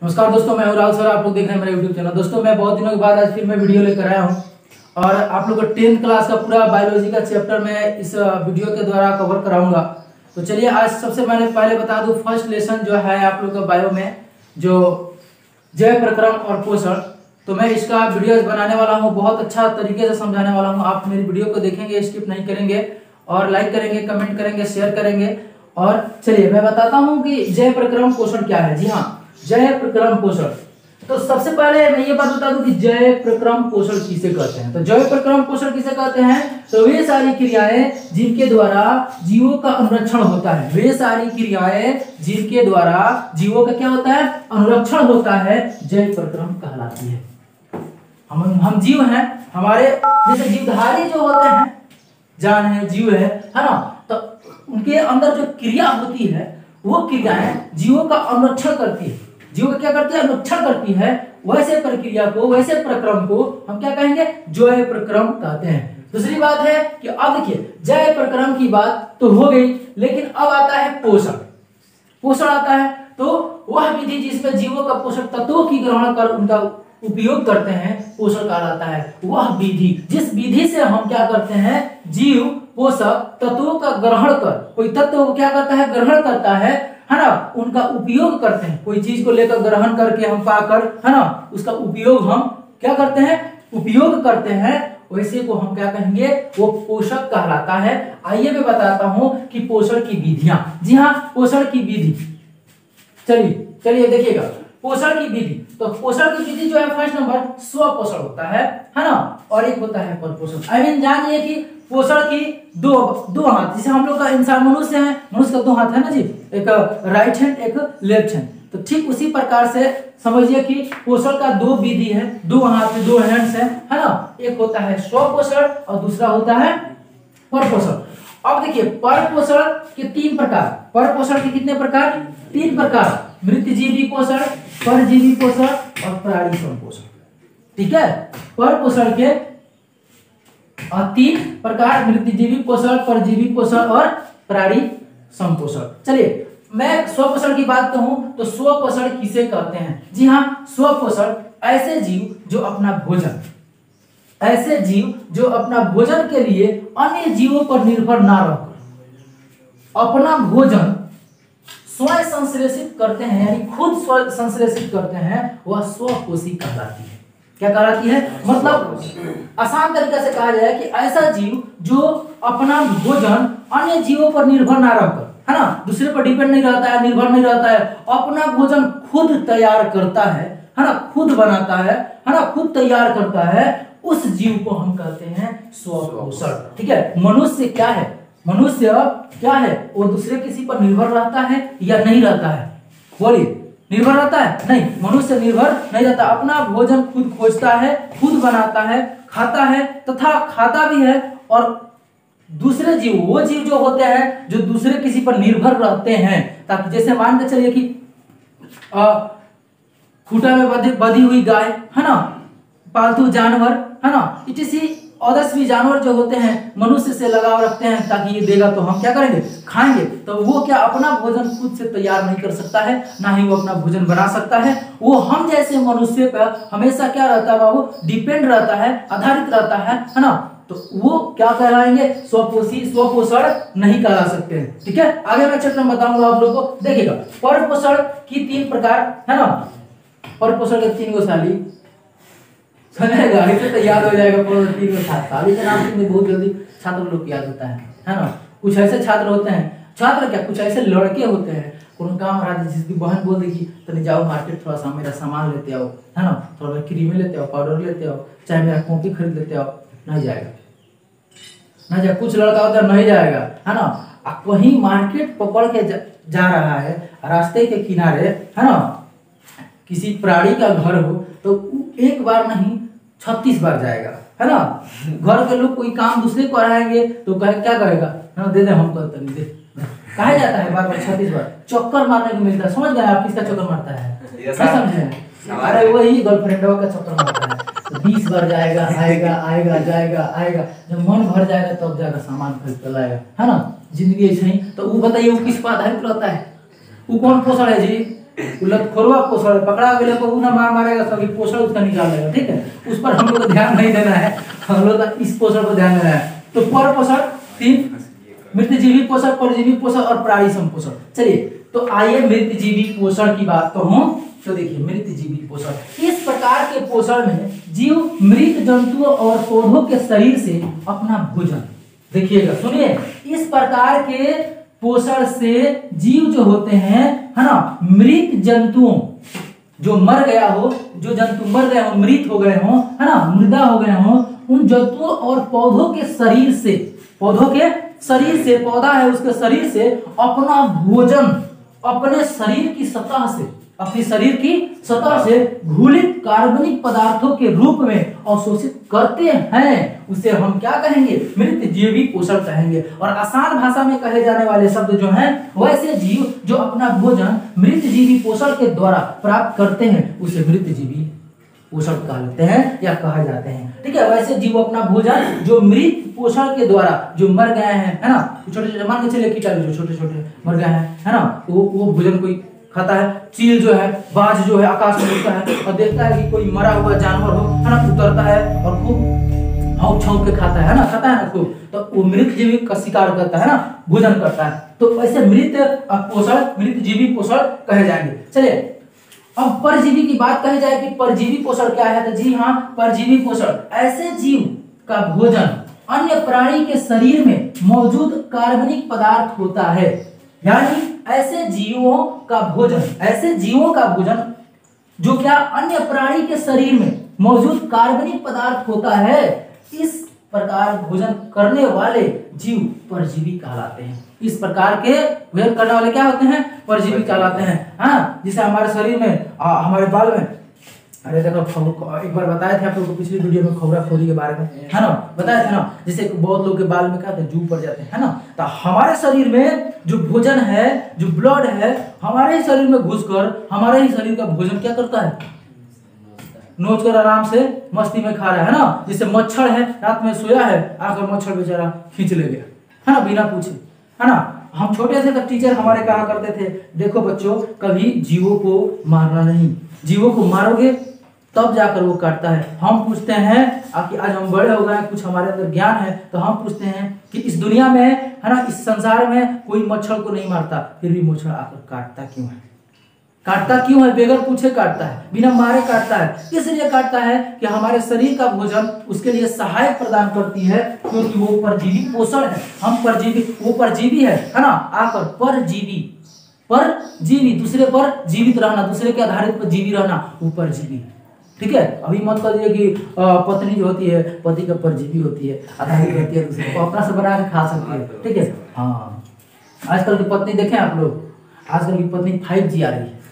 नमस्कार दोस्तों, मैं राहुल सर। आप लोग देख रहे हैं मेरा यूट्यूब चैनल। दोस्तों मैं बहुत दिनों के बाद आज फिर मैं वीडियो लेकर आया हूं और आप लोग को 10th क्लास का पूरा बायोलॉजी का चैप्टर मैं इस वीडियो के द्वारा कवर कराऊंगा। तो चलिए आज सबसे पहले बता दूं, फर्स्ट लेसन जो है आप लोग का बायो में जो जैव प्रक्रम और पोषण, तो मैं इसका वीडियो बनाने वाला हूँ, बहुत अच्छा तरीके से समझाने वाला हूँ। आप मेरी वीडियो को देखेंगे, स्किप नहीं करेंगे और लाइक करेंगे, कमेंट करेंगे, शेयर करेंगे। और चलिए मैं बताता हूँ कि जैव प्रक्रम पोषण क्या है। जी हाँ, जैव प्रक्रम पोषण। तो सबसे पहले मैं ये बात बता दूं कि जैव प्रक्रम पोषण किसे कहते हैं। तो जैव प्रक्रम पोषण किसे कहते हैं? तो वे सारी क्रियाएं जिनके द्वारा जीवों का अनुरक्षण होता है। वे सारी क्रियाएं जिनके द्वारा जीवों का क्या होता है? अनुरक्षण होता है, जैव प्रक्रम कहलाती है। हम जीव हैं, हमारे जैसे जीवधारी जो होते हैं, जान है, जीव है ना, तो उनके अंदर जो क्रिया होती है वो क्रियाएं जीवों का अनुरक्षण करती है। जीव का क्या करती है? अनुरक्षण करती है। वैसे प्रक्रिया को, वैसे प्रक्रम को हम क्या कहेंगे? जैव प्रक्रम कहते हैं। दूसरी बात है कि अब देखिए, जैव प्रक्रम की बात तो हो गई, लेकिन अब आता है पोषण। पोषण आता है तो वह विधि जिसमें जीवों का पोषक तत्वों की ग्रहण कर उनका उपयोग करते हैं, पोषण कहलाता है। वह विधि, जिस विधि से हम क्या करते हैं? जीव पोषक तत्वों का ग्रहण कर, कोई तत्व को क्या करता है? ग्रहण करता है ना, उनका उपयोग करते हैं। कोई चीज को लेकर ग्रहण करके हम पाकर, है ना, उसका उपयोग हम क्या करते हैं? उपयोग करते हैं। वैसे को हम क्या कहेंगे? वो पोषक कहलाता है। आइए मैं बताता हूं कि पोषण की विधियां। जी हाँ, पोषण की विधि। चलिए देखिएगा, पोषण की विधि। तो पोषण की विधि जो है, फर्स्ट नंबर स्व पोषण होता है ना, और एक होता है पर पोषण। जानिए कि पोषण की दो हाथ, जैसे हम लोग का इंसान मनुष्य है, मनुष्य का दो हाथ है ना जी, एक राइट हैंड, एक लेफ्ट हैंड। तो ठीक उसी प्रकार से समझिए कि पोषण का दो विधि है, दो हाथ, दो हैंड्स है ना। एक होता है स्व पोषण और दूसरा होता है पर पोषण। अब देखिए, पर पोषण के तीन प्रकार। पर पोषण के कितने प्रकार? तीन प्रकार। मृतजीवी पोषण, परजीवी पोषण और प्राणी संपोषण। ठीक है, पर पोषण के तीन प्रकार: मृतजीवी पोषण, परजीवी पोषण और प्राणी संपोषण। चलिए मैं स्वपोषण की बात कहूं तो स्वपोषण किसे कहते हैं? जी हाँ, स्वपोषण ऐसे जीव जो अपना भोजन के लिए अन्य जीवों पर निर्भर ना रहकर अपना भोजन स्वयं संश्लेषित करते हैं, यानी खुद स्व संश्लेषित करते हैं, वह स्वपोषी कहलाती है। क्या कहलाती है? मतलब आसान तरीके से कहा जाए कि ऐसा जीव जो अपना भोजन अन्य जीवों पर निर्भर ना रहकर, है ना, दूसरे पर डिपेंड नहीं रहता है, निर्भर नहीं रहता है, अपना भोजन खुद तैयार करता है ना, खुद बनाता है ना, खुद तैयार करता है, उस जीव को हम कहते हैं स्वपोषण। ठीक है, मनुष्य क्या है? मनुष्य क्या है? वो दूसरे किसी पर निर्भर रहता है या नहीं रहता है? बोलिए, निर्भर रहता है? नहीं, मनुष्य निर्भर नहीं रहता। अपना भोजन खुद खोजता है, खुद बनाता है, खाता है, तथा खाता भी है। और दूसरे जीव, वो जीव जो होते हैं जो दूसरे किसी पर निर्भर रहते हैं, ताकि जैसे मान के चलिए कि खूंटा में बंधी हुई गाय, है ना, पालतू जानवर, है ना, इसी अदर्स भी जानवर जो होते हैं मनुष्य से लगाव रखते हैं, ताकि ये देगा तो हम क्या करेंगे? खाएंगे। तो वो क्या अपना भोजन खुद से तैयार नहीं कर सकता है, ना ही वो अपना भोजन बना सकता है। वो हम जैसे मनुष्य पर हमेशा क्या रहता है बाबू? डिपेंड रहता है, आधारित रहता है ना। तो वो क्या कहलाएंगे? स्वपोषी, स्वपोषण नहीं कहला सकते हैं। ठीक है, आगे मैं चैप्टर में बताऊंगा आप लोगों को। देखिएगा, पर पोषण की तीन प्रकार, है ना। पर पोषण के तीन गो साली सुनेगा, इसे तो याद हो जाएगा। साली के नाम से बहुत जल्दी छात्र लोग याद होता है ना। कुछ ऐसे छात्र होते हैं, छात्र क्या, कुछ ऐसे लड़के होते हैं, कौन काम रहा है, जिसकी बहन बोल देगी तो जाओ मार्केट, थोड़ा सा मेरा सामान लेते आओ, है ना, थोड़ा क्रीम लेते आओ, पाउडर लेते आओ, चाहे मेरा कॉपी खरीद लेते आओ। नहीं जाएगा, नहीं जाएगा। कुछ लड़का होता है, नहीं जाएगा, है ना। कहीं मार्केट पकड़ के जा रहा है, रास्ते के किनारे, है ना, किसी प्राणी का घर हो तो एक बार नहीं 36 बार जाएगा, है ना। घर के लोग कोई काम दूसरे को कराएंगे तो क्या कहेगा? ना दे दे, हमको तो नहीं दे। कहा जाता है बार बार 36 बार चक्कर मारने को मिलता है। समझ गए आप किसका चक्कर मारता है? समझे? अरे वही गर्लफ्रेंड का चक्कर मारता है। तो 20 बार जाएगा, आएगा, जाएगा। जब मन भर जाएगा तब जाकर सामान खरीद कर लाएगा, है ना। जिंदगी ऐसे ही। तो वो बताइए, वो किस पर आधारित रहता है? वो कौन पोषण है जी? उलटखोरवा पोषण, पकड़ा गया को ना मार मारेगा, सभी पोषण उसका निकाल लेगा, ठीक है। उस पर हम लोग को ध्यान नहीं देना है, हम लोग को इस पोषण पर ध्यान देना है। तो पर पोषण 3, मृतजीवी पोषण, परजीवी पोषण और प्राणी संपोषण। चलिए तो आइए मृतजीवी पोषण की बात कहूं तो देखिए मृतजीवी पोषण, इस प्रकार के पोषण में जीव मृत जंतुओं और पौधों के शरीर से अपना भोजन, देखिएगा सुनिए, इस प्रकार के पोषण से जीव जो होते हैं है ना, मृत जंतुओं जो मर गया हो, जो जंतु मर गए हो, मृत हो गए हो है ना, मृदा हो गए हो, उन जंतुओं और पौधों के शरीर से, पौधों के शरीर से, पौधा है उसके शरीर से अपना भोजन अपने शरीर की सतह से, अपनी शरीर की सतह से घुलित कार्बनिक पदार्थों के रूप में अवशोषित करते हैं, उसे हम क्या कहेंगे, मृतजीवी पोषण कहेंगे। और आसान भाषा में कहे जाने वाले शब्द जो हैं, वैसे जीव जो अपना भोजन मृतजीवी पोषण के द्वारा प्राप्त करते हैं उसे मृतजीवी पोषण कहते हैं या कहा जाते हैं, ठीक है। वैसे जीव अपना भोजन जो मृत पोषण के द्वारा जो मर गए हैं है ना, छोटे छोटे मान के चलिए कीटाणु जो छोटे छोटे मर गए हैं है ना, तो वो भोजन कोई खाता है। चील जो है, बाज जो है आकाश में उड़ता है और देखता है कि कोई मरा हुआ जानवर हो है ना, उतरता है और खूब हौंक छौंक के खाता है ना, खाता है ना खूब, तो वो मृत जीवी का शिकार करता है ना, भोजन करता है। तो ऐसे मृत पोषण, मृत जीवी पोषण कहे जाएंगे। चलिए अब परजीवी की बात कही जाए कि परजीवी पोषण क्या है, तो जी हाँ, परजीवी पोषण ऐसे जीव का भोजन अन्य प्राणी के शरीर में मौजूद कार्बनिक पदार्थ होता है, यानी ऐसे जीवों का भोजन, ऐसे जीवों का भोजन जो क्या अन्य प्राणी के शरीर में मौजूद कार्बनिक पदार्थ होता है, इस प्रकार भोजन करने वाले जीव परजीवी कहलाते हैं। इस प्रकार के भोजन करने वाले क्या होते हैं, परजीवी कहलाते हैं। हाँ, जिसे हमारे शरीर में, हमारे बाल में, अरे देखो एक बार बताए थे आप लोगों को पिछली वीडियो में खौराखोरी के बारे में है ना, बताया था ना, जैसे बहुत लोग के बाल में क्या होता है, जू पड़ जाते हैं ना, तो हमारे शरीर में जो भोजन है, जो ब्लड है, हमारे ही शरीर में घुसकर हमारे ही शरीर का भोजन क्या करता है, नोच कर आराम से मस्ती में खा रहा है ना। जैसे मच्छर है, रात में सोया है, आकर मच्छर बेचारा खींच ले गया है ना, बिना पूछे है ना। हम छोटे थे तब टीचर हमारे कहा करते थे, देखो बच्चों कभी जीवों को मारना नहीं, जीवों को मारोगे तब जाकर वो काटता है। हम पूछते हैं कि आज हम बड़े हो गए, कुछ हमारे अंदर ज्ञान है, तो हम पूछते हैं कि इस दुनिया में है ना, इस संसार में कोई मच्छर को नहीं मारता, फिर भी मच्छर आकर काटता क्यों है, काटता क्यों है, बगैर पूछे काटता है, बिना मारे काटता है। इसलिए काटता है कि हमारे शरीर का भोजन उसके लिए सहायक प्रदान करती है, क्योंकि वो परजीवी पोषण है। हम परजीवी, वो परजीवी है ना, आकर परजीवी, परजीवी दूसरे पर जीवित रहना, दूसरे के आधारित पर जीवी रहना, वो परजीवी, ठीक है। अभी मत कहिए कि पत्नी जो होती है पति का परजीवी होती है, आधारित होती है, दूसरे को अपना से बना के खा सकती है, ठीक है। हाँ, आजकल की पत्नी देखें आप लोग, आजकल की पत्नी 5G आ रही है,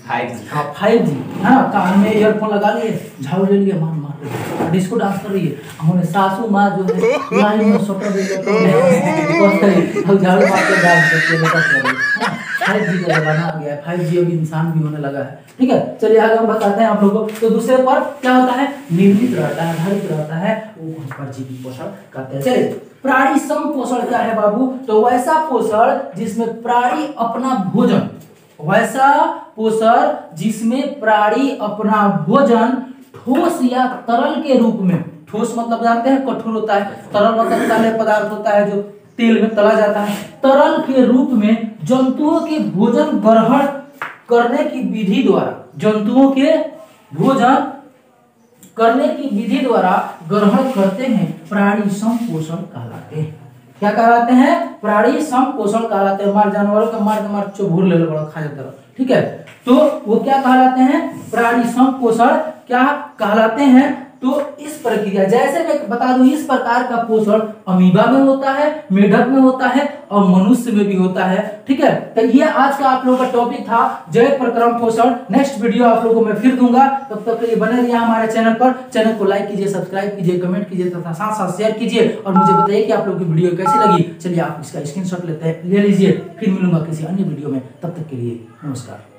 5G है ना, कान में ईयरफोन लगा लिए, झाड़ू ले लिया, मार मार डिस्को डांस कर रही है। हमारे सासू माँ जो है लाइन में सोटा दे झाड़ू मार के डांस करती है। 5G का जमाना आ गया है, 5G अभी इंसान भी होने लगा है, ठीक है। चलिए आगे हम बताते हैं आप लोगों को। तो दूसरे पर क्या होता है, निर्मित रहता है, आधारित रहता है, वो परजीवी पोषण कहते हैं। चलिए प्राणी संपोषण क्या है बाबू, तो वैसा पोषण जिसमें प्राणी अपना भोजन, वैसा पोषण जिसमें प्राणी अपना भोजन ठोस या तरल के रूप में, ठोस मतलब जानते हैं कठोर होता है, तरल मतलब तले पदार्थ होता है जो तेल में तला जाता है, तरल के रूप में जंतुओं के भोजन ग्रहण करने की विधि द्वारा, जंतुओं के भोजन करने की विधि द्वारा ग्रहण करते हैं, प्राणी संपोषण कहलाते हैं। क्या कहलाते हैं, प्राणी संपोषण कहलाते हैं। मार जानवरों का मार के मार चुभुर ले लो, बड़ा खा जाता है, ठीक है। तो वो क्या कहलाते हैं, प्राणी संपोषण क्या कहलाते हैं। तो इस प्रक्रिया, जैसे मैं बता दूं, इस प्रकार का पोषण अमीबा में होता है, मेढक में होता है और मनुष्य में भी होता है, ठीक है। तो ये आज का आप लोगों का टॉपिक था, जय प्रक्रम पोषण। नेक्स्ट वीडियो आप लोगों को मैं फिर दूंगा, तब तक के लिए बने रहिए हमारे चैनल पर। चैनल को लाइक कीजिए, सब्सक्राइब कीजिए, कमेंट कीजिए तथा साथ साथ शेयर कीजिए और मुझे बताइए कि आप लोगों की वीडियो कैसी लगी। चलिए आप इसका स्क्रीनशॉट ले लीजिए, फिर मिलूंगा किसी अन्य वीडियो में, तब तक के लिए नमस्कार।